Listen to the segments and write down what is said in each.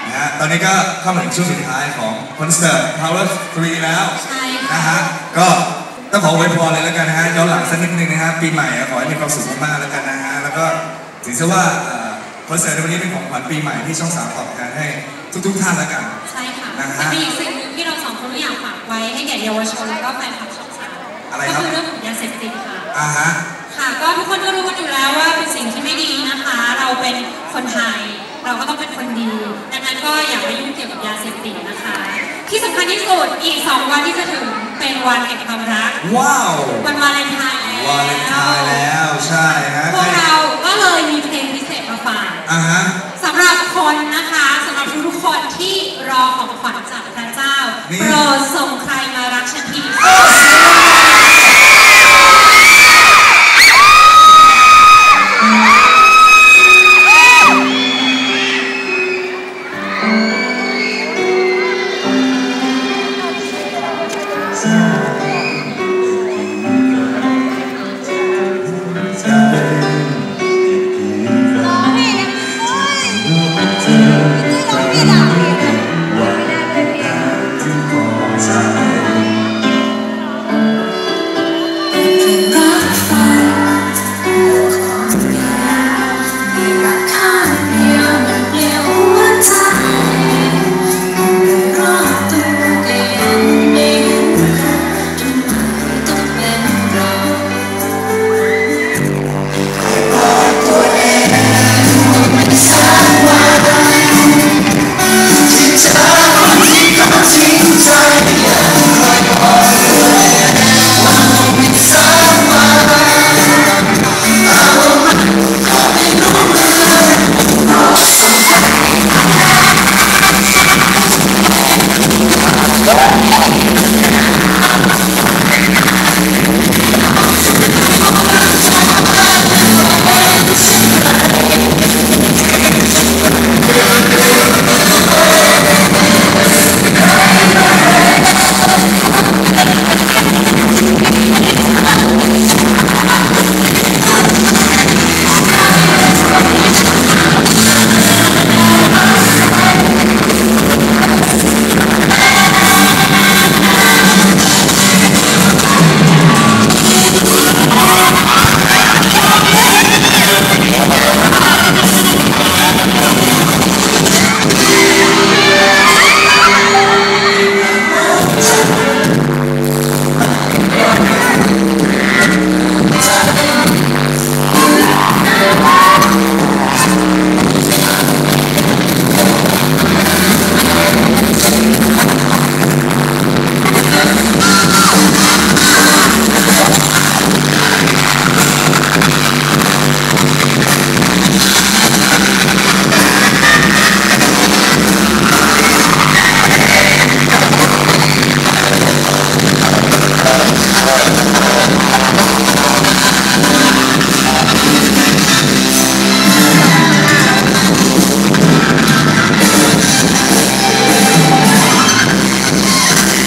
นะฮะตอนนี้ก็เข้ามาถึงช่วงสุดท้ายของคอนเสิร์ต Power 3 แล้วนะฮะก็ต้องขออวยพรเลยแล้วกันนะฮะย้อนหลังสักนิดนึงนะฮะปีใหม่ขอให้มีความสุขมากๆแล้วกันนะฮะแล้วก็ถือซะว่าคอนเสิร์ตในวันนี้เป็นของขวัญปีใหม่ที่ช่อง3ตอบแทนให้ทุกท่านแล้วกันใช่ค่ะแต่มีอีกสิ่งหนึ่งที่เรา2 คนอยากฝากไว้ให้แก่เยาวชนแล้วก็แฟนคลับช่อง3ก็คือเรื่องของยาเสพติดค่ะค่ะก็ทุกคนก็รู้กันอยู่แล้วว่าเป็นสิ่งที่ไม่ดีนะคะเราเป็นคนไทยเราก็ต้องเป็นคนดีดังนั้นก็อย่าไปยุ่งเกี่ยวกับยาเสพติดนะคะที่สำคัญที่สุดอีก2 วันที่จะถึงเป็นวันแห่งความรักว้าววันวาเลนไทน์แล้วใช่ฮะพวกเราก็เลยมีเพลงพิเศษมาฝากสำหรับคนนะคะสำหรับทุกคนที่รอของขวัญจากพระเจ้าโปรดส่งใครมารักฉันที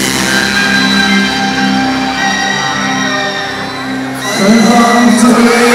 Come to me.